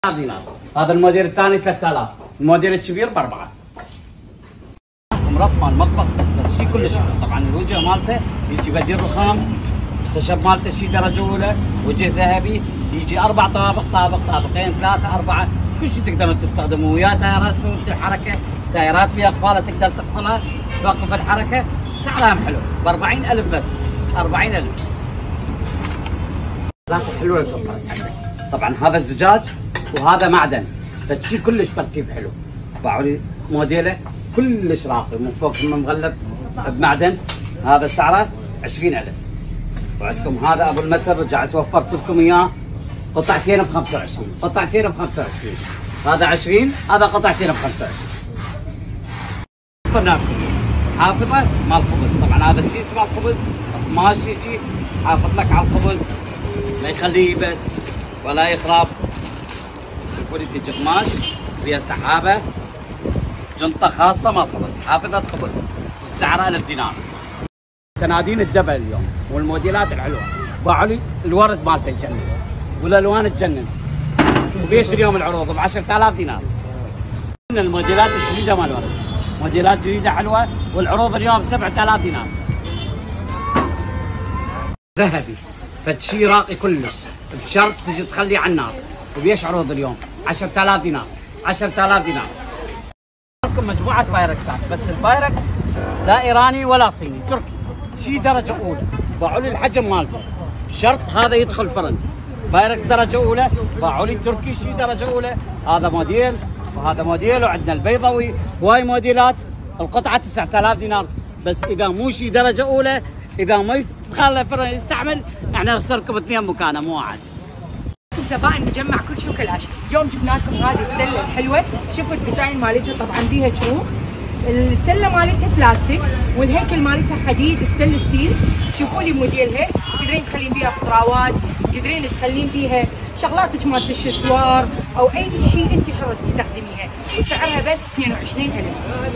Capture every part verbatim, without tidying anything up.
دينار. هذا الموديل الثاني ثلاثة آلاف، الموديل الكبير بأربعة. مربى المطبخ بس بس شيء كلش حلو، طبعا الوجه مالته يجي بديل رخام، الخشب مالته شيء درجة أولى، وجه ذهبي، يجي أربع طابق، طابق طابقين ثلاثة أربعة، كل شيء تقدرون تستخدموه، ويا تايرات سوت الحركة، تايرات فيها قفالة تقدر تقفلها، توقف الحركة، سعرها حلو، ب أربعين ألف بس، أربعين ألف. ذاك الحلوة اللي توفرت عندك. طبعا هذا الزجاج وهذا معدن، فشي كلش ترتيب حلو. باعوا لي موديله كلش راقي من فوق من مغلف بمعدن، هذا سعره عشرين ألف. وعندكم هذا ابو المتر رجعت وفرت لكم اياه قطعتين ب خمسة وعشرين، قطعتين ب خمسة وعشرين، هذا عشرين، هذا قطعتين ب خمسة وعشرين. وفرنا حافظه مال الخبز، طبعا هذا الكيس مال الخبز قماش يجي حافظ لك على الخبز ما يخليه يبس ولا يخرب. شوفوا لي تيجي قماش فيها سحابه، جنطه خاصه مال الخبز، حافظه خبز، والسعر ألف دينار. سنادين الدبل اليوم والموديلات الحلوه، باعوا لي الورد مالته يجنن والالوان تجنن. وبيش اليوم العروض ب عشرة آلاف دينار. الموديلات الجديده مال الورد، موديلات جديده حلوه، والعروض اليوم ب سبعة آلاف دينار. ذهبي فشي راقي كلش، بشرط تجي تخليه على النار. وبيش عروض اليوم عشرة آلاف دينار، عشرة آلاف دينار. لكم مجموعه بايركسات، بس البايركس لا ايراني ولا صيني، تركي، شي درجه اولى. باعوا لي الحجم مالته بشرط هذا يدخل فرن. بايركس درجه اولى، باعوا لي تركي شي درجه اولى. هذا موديل وهذا موديل، وعندنا البيضاوي، هواي موديلات. القطعه تسعة آلاف دينار، بس اذا مو شي درجه اولى، اذا ما يدخل فرن يستعمل، احنا نخسركم اثنين مكانه مو واحد. زبائن نجمع كل شيء وكل عشاء. اليوم جبنا لكم هذه السله الحلوه، شوفوا الديزاين مالتها، طبعا بيها شروخ. السله مالتها بلاستيك، والهيكل مالتها حديد ستيل ستيل. شوفوا لي موديلها، تقدرين تخلين فيها خضراوات، تقدرين تخلين فيها شغلاتك مالت الشسوار او اي شيء انت حره تستخدميها، وسعرها بس اثنين وعشرين ألف.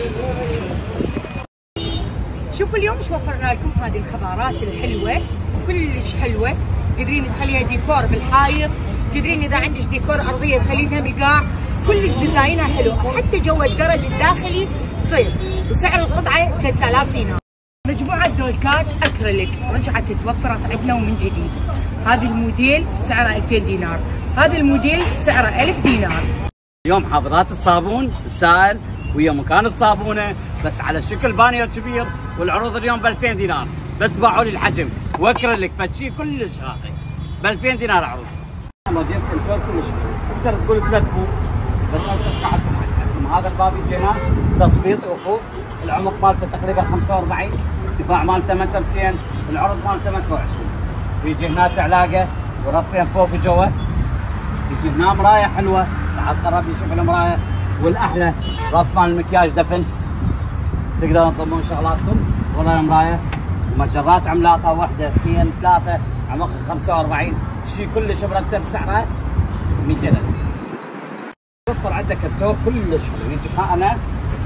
شوفوا اليوم ايش وفرنا لكم، هذه الخضارات الحلوه كلش حلوه، تقدرين تخليها ديكور بالحائط، تقدرين اذا عندك ديكور ارضيه تخلينها بالقاع، كلش ديزاينها حلو، حتى جو الدرج الداخلي تصير. وسعر القطعه ثلاثة آلاف دينار. مجموعه دولكات اكريليك رجعت توفرت عندنا ومن جديد. هذا الموديل سعره ألفين دينار، هذا الموديل سعره ألف دينار. اليوم حافظات الصابون السائل ويا مكان الصابونه بس على شكل بانيو كبير، والعروض اليوم ب ألفين دينار، بس باعوا لي الحجم واكريليك فشي كلش راقي ب ألفين دينار عروض. موديل كنتور كلش تقدر تقول ثلاث بوب، بس هسه اشرح لكم عندكم هذا الباب يجي هنا تصفيط افق، العمق مالته تقريبا خمسة وأربعين، ارتفاع مالته مترتين، العرض مالته متر وعشرين. ويجي هنا تعلاقه ورفين فوق وجوا، تجي هنا مرايه حلوه، تعال قرب يشوف المرايه، والاحلى رف مال المكياج دفن، تقدرون تضمون شغلاتكم ولا مرايه، ومجرات عملاقه واحده اثنين ثلاثه، عمقها خمسة وأربعين، شيء كلش مرتب، سعره مئتين ألف. توفر عندك التور كلش حلو، يجي خانه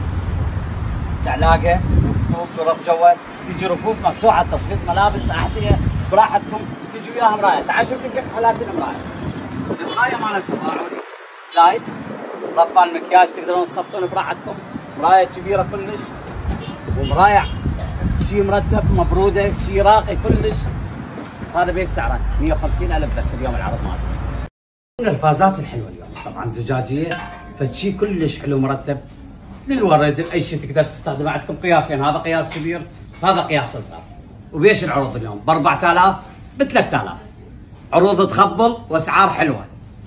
تعلاقه رفوف ورف جوا، تجي رفوف مفتوحه تصفيط ملابس احذيه براحتكم، تجي وياها مرايه. تعال شوف لي كيف حالات المرايه. المرايه مالتها باعوا لي سلايد، رف مال المكياج تقدرون تصفطون براحتكم، مرايه كبيره كلش، ومرايه شيء مرتب مبروده، شيء راقي كلش. هذا بيش سعره مئة وخمسين ألف بس اليوم العرض مالته. من الفازات الحلوه اليوم طبعا زجاجيه، فشي كلش حلو مرتب للورد لاي شيء تقدر تستخدمه. عندكم قياسين، هذا قياس كبير، هذا قياس صغير. وبيش العروض اليوم ب أربعة آلاف، ب ثلاثة آلاف، عروض تخبل واسعار حلوه.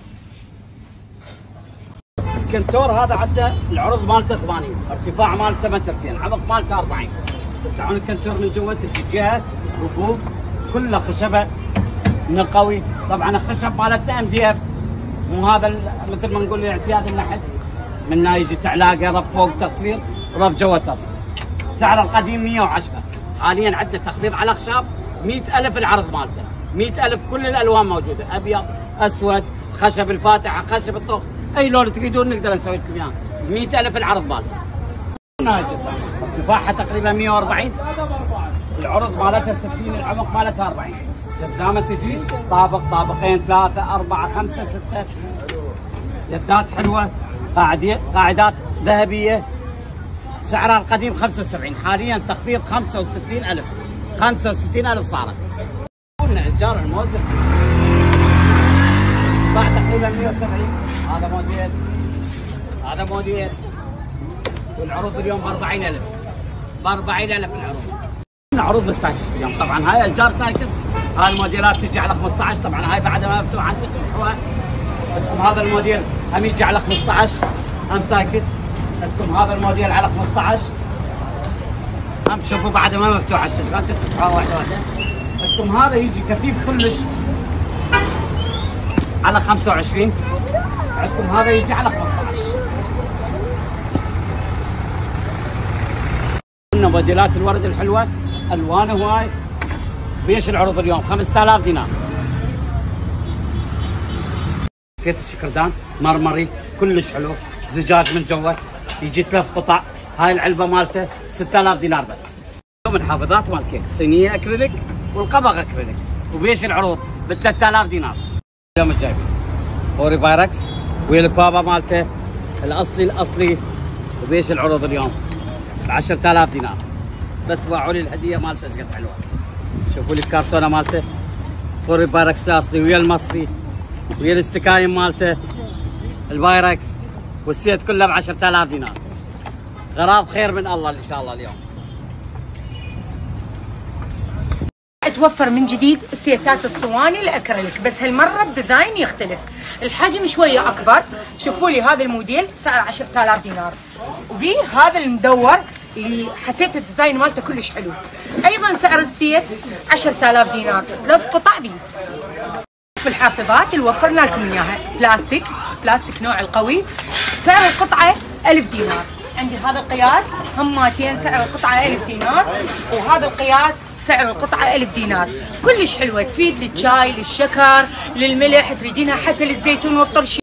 الكنتور هذا عنده العروض مالته ثمانين، ارتفاع مالته مترتين، عمق مالته أربعين. تفتحون الكنتور من جوا تجي جهه رفوف كلها خشبه نقوي، طبعا الخشب مالتنا ام دي اف، مو هذا مثل ما نقول الاعتياد النحت، منها يجي تعلاقه رف فوق تصوير رف جوا تصوير. سعر القديم مئة وعشرة، حاليا عندنا تخفيض على خشب مئة ألف العرض مالته، مئة ألف كل الالوان موجوده، ابيض اسود خشب الفاتحه خشب الطوف، اي لون تريدون نقدر نسوي لكم اياه، مئة ألف العرض مالته. ارتفاعها تقريبا مئة وأربعين، العرض مالتها ستين، العمق مالتها أربعين. جزامه تجي طابق طابقين ثلاثه اربعه خمسه سته، يدات حلوه، قاعدة قاعدات ذهبيه، سعرها القديم خمسة وسبعين، حاليا تخفيض خمسة وستين ألف، خمسة وستين ألف صارت. قلنا إيجار الموزع باع تقريبا مئة وسبعين. هذا موديل، هذا موديل، والعروض اليوم ب أربعين ألف، ب أربعين ألف العروض. عروض بالسايكس اليوم، طبعا هاي اشجار سايكس، هاي الموديلات تجي على خمسة عشر، طبعا هاي بعد ما مفتوحه انتم تشوفوها. عندكم هذا الموديل هم يجي على خمسة عشر، هم سايكس. عندكم هذا الموديل على خمسة عشر، هم تشوفوا بعد ما مفتوحه الشجره، انتم تفتحوها واحده واحده. عندكم هذا يجي كثيف كلش على خمسة وعشرين، عندكم هذا يجي على خمسة عشر. قلنا موديلات الورد الحلوه، الوانه هواي. بيش العروض اليوم خمسة آلاف دينار. سيت الشكردان مرمري كلش حلو، زجاج من جوا، يجي ثلاث قطع. هاي العلبه مالته ستة آلاف دينار بس. اليوم الحافظات مال كيك، الصينيه اكريليك والقبغ اكريليك، وبيش العروض ب ثلاثة آلاف دينار. اليوم الجايبين اوري بايركس ويا الكوابا مالته الاصلي الاصلي، وبيش العروض اليوم ب عشرة آلاف دينار بس. باعوا لي الهديه مالته ايش قد حلوه. شوفوا لي الكرتونه مالته، اوري بايركس اصلي ويا المصري ويا الاستكاين مالته البايركس، والسيت كله ب عشرة آلاف دينار. غراب خير من الله ان شاء الله. اليوم توفر من جديد سيتات الصواني الاكريليك، بس هالمره بديزاين يختلف، الحجم شويه اكبر. شوفوا لي هذا الموديل سعره عشرة آلاف دينار، وبي هذا المدور اللي حسيت الديزاين مالته كلش حلو، ايضا سعر السيت عشرة آلاف دينار، ثلاث قطع بي. في الحافظات اللي وفرنا لكم اياها بلاستيك، بلاستيك نوع القوي، سعر القطعه ألف دينار. عندي هذا القياس هماتين سعر القطعه ألف دينار، وهذا القياس سعر القطعه ألف دينار. كلش حلوه، تفيد للشاي، للشكر، للملح، تريدينها حتى للزيتون والطرش.